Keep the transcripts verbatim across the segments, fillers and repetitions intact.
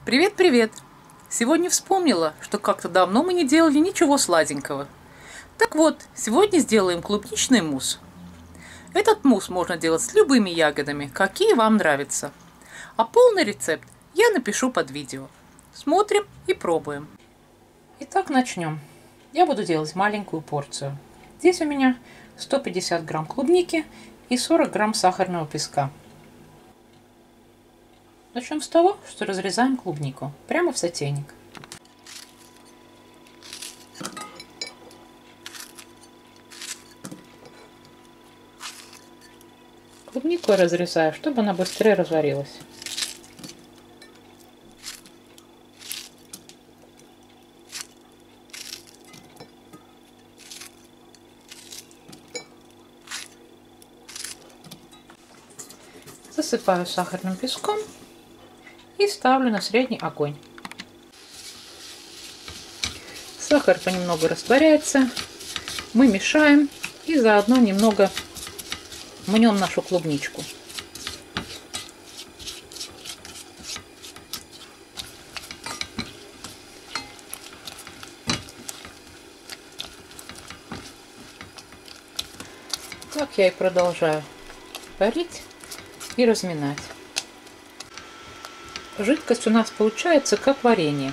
Привет-привет! Сегодня вспомнила, что как-то давно мы не делали ничего сладенького. Так вот, сегодня сделаем клубничный мусс. Этот мусс можно делать с любыми ягодами, какие вам нравятся. А полный рецепт я напишу под видео. Смотрим и пробуем. Итак, начнем. Я буду делать маленькую порцию. Здесь у меня сто пятьдесят грамм клубники и сорок грамм сахарного песка. Начнем с того, что разрезаем клубнику прямо в сотейник. Клубнику я разрезаю, чтобы она быстрее разварилась. Засыпаю сахарным песком и ставлю на средний огонь. Сахар понемногу растворяется. Мы мешаем и заодно немного мнем нашу клубничку. Так я и продолжаю варить и разминать. Жидкость у нас получается как варенье.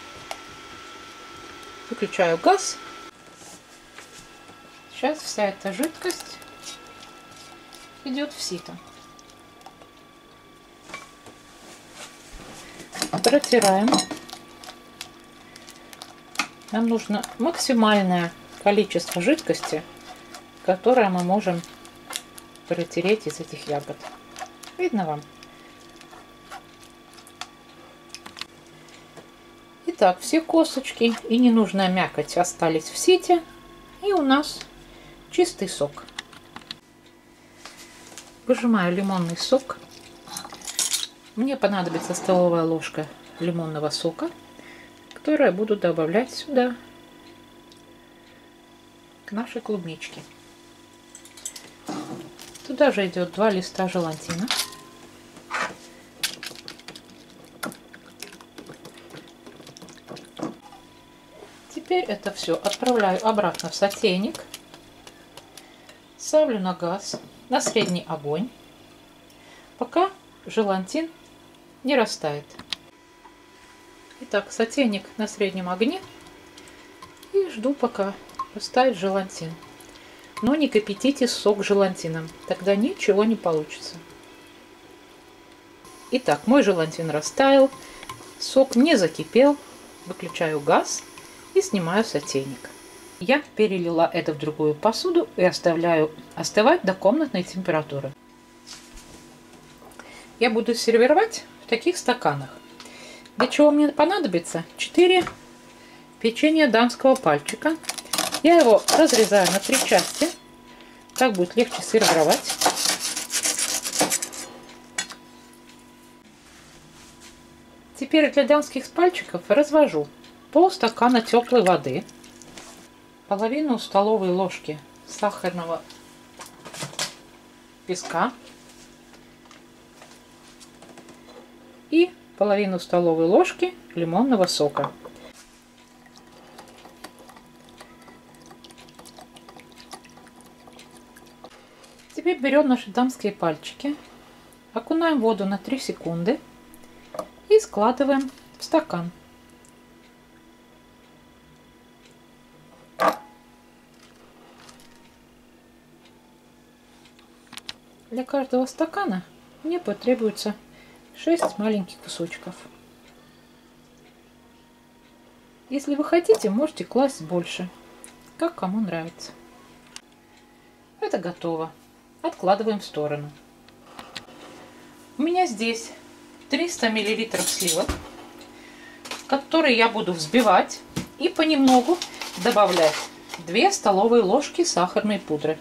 Выключаю газ. Сейчас вся эта жидкость идет в сито. Протираем. Нам нужно максимальное количество жидкости, которое мы можем протереть из этих ягод. Видно вам? Итак, все косточки и ненужная мякоть остались в сите, и у нас чистый сок. Выжимаю лимонный сок. Мне понадобится столовая ложка лимонного сока, которую я буду добавлять сюда, к нашей клубничке. Туда же идет два листа желатина. Теперь это все отправляю обратно в сотейник. Ставлю на газ, на средний огонь, пока желатин не растает. Итак, сотейник на среднем огне и жду, пока растает желатин. Но не кипятите сок желатином, тогда ничего не получится. Итак, мой желатин растаял, сок не закипел. Выключаю газ и снимаю сотейник. Я перелила это в другую посуду и оставляю остывать до комнатной температуры. Я буду сервировать в таких стаканах. Для чего мне понадобится четыре печенья дамского пальчика. Я его разрезаю на три части. Так будет легче сервировать. Теперь для дамских пальчиков развожу полстакана теплой воды, половину столовой ложки сахарного песка и половину столовой ложки лимонного сока. Теперь берем наши дамские пальчики, окунаем воду на три секунды и складываем в стакан. Для каждого стакана мне потребуется шесть маленьких кусочков. Если вы хотите, можете класть больше, как кому нравится. Это готово. Откладываем в сторону. У меня здесь триста миллилитров сливок, которые я буду взбивать и понемногу добавлять две столовые ложки сахарной пудры.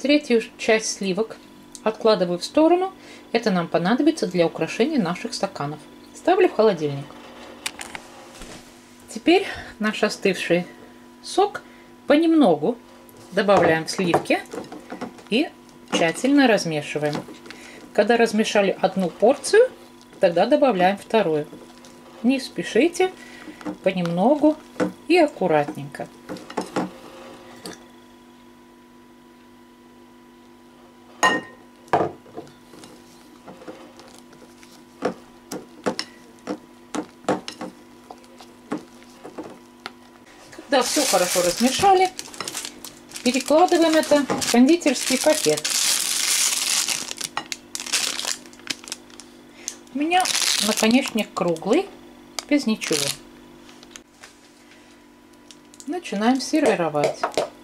Третью часть сливок откладываю в сторону. Это нам понадобится для украшения наших стаканов. Ставлю в холодильник. Теперь наш остывший сок понемногу добавляем в сливки и тщательно размешиваем. Когда размешали одну порцию, тогда добавляем вторую. Не спешите, понемногу и аккуратненько. Когда все хорошо размешали, перекладываем это в кондитерский пакет. У меня наконечник круглый, без ничего. Начинаем сервировать.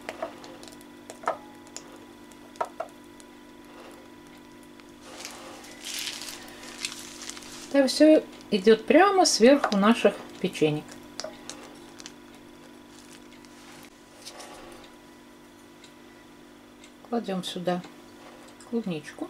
Это все идет прямо сверху наших печенек. Кладем сюда клубничку.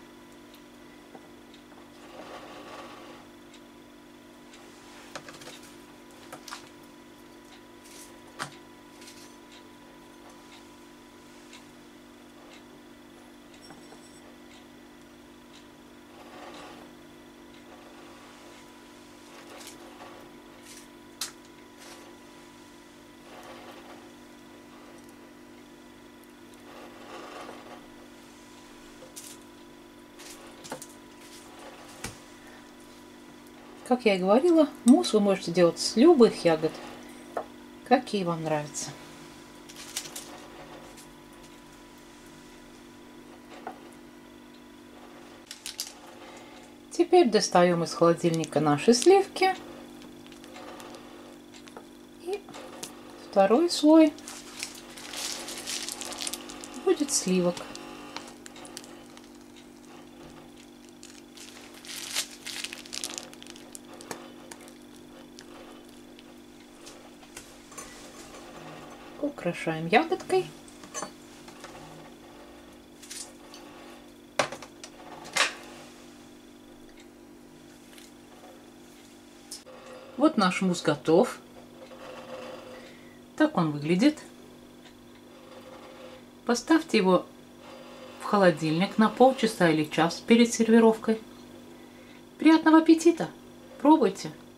Как я и говорила, мусс вы можете делать с любых ягод, какие вам нравятся. Теперь достаем из холодильника наши сливки. И второй слой будет сливок. Украшаем ягодкой. Вот наш мусс готов. Так он выглядит. Поставьте его в холодильник на полчаса или час перед сервировкой. Приятного аппетита! Пробуйте!